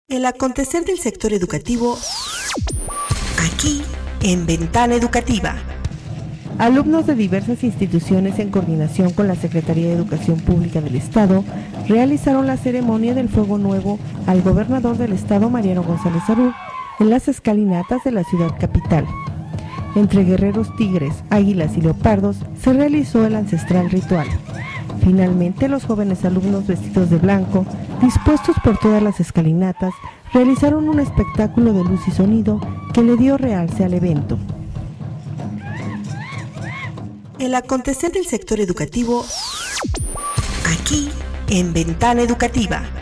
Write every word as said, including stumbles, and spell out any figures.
El acontecer del sector educativo aquí en Ventana Educativa. Alumnos de diversas instituciones en coordinación con la Secretaría de Educación Pública del Estado realizaron la ceremonia del Fuego Nuevo al gobernador del Estado, Mariano González Harur, en las escalinatas de la ciudad capital. Entre guerreros tigres, águilas y leopardos se realizó el ancestral ritual. Finalmente, los jóvenes alumnos vestidos de blanco, dispuestos por todas las escalinatas, realizaron un espectáculo de luz y sonido que le dio realce al evento. El acontecer del sector educativo aquí en Ventana Educativa.